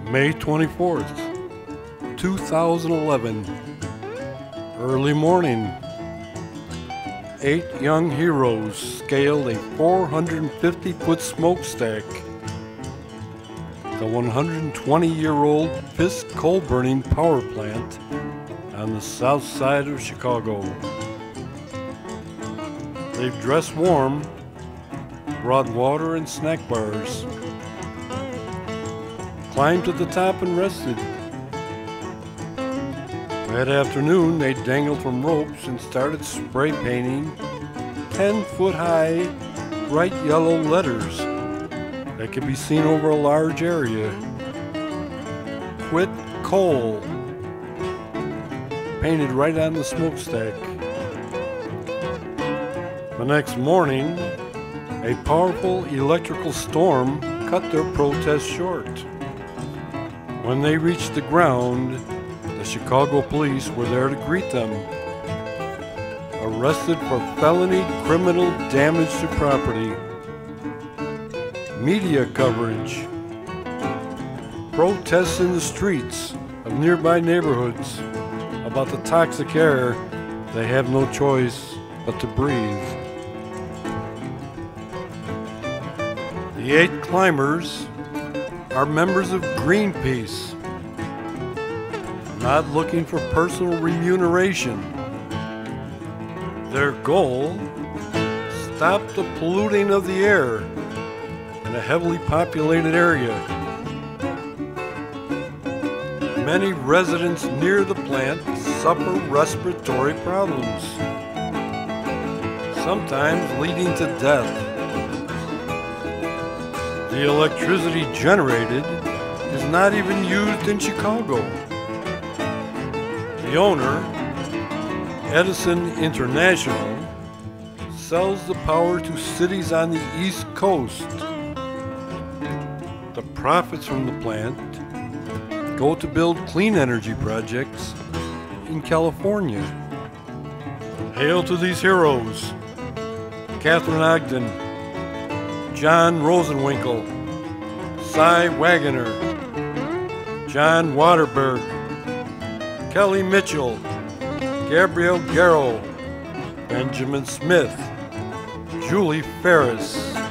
May 24th, 2011. Early morning. 8 young heroes scaled a 450-foot smokestack. The 120-year-old Fisk coal-burning power plant on the south side of Chicago. They've dressed warm, brought water and snack bars, climbed to the top and rested. That afternoon, they dangled from ropes and started spray painting 10-foot-high, bright yellow letters that could be seen over a large area. Quit coal, painted right on the smokestack. The next morning, a powerful electrical storm cut their protest short. When they reached the ground, the Chicago police were there to greet them. Arrested for felony criminal damage to property. Media coverage. Protests in the streets of nearby neighborhoods about the toxic air they have no choice but to breathe. The 8 climbers are members of Greenpeace, not looking for personal remuneration. Their goal: stop the polluting of the air in a heavily populated area. Many residents near the plant suffer respiratory problems, sometimes leading to death. The electricity generated is not even used in Chicago. The owner, Edison International, sells the power to cities on the East Coast. The profits from the plant go to build clean energy projects in California. Hail to these heroes: Catherine Ogden, John Rosenwinkel, Cy Wagoner, John Waterberg, Kelly Mitchell, Gabrielle Garrow, Benjamin Smith, Julie Ferris.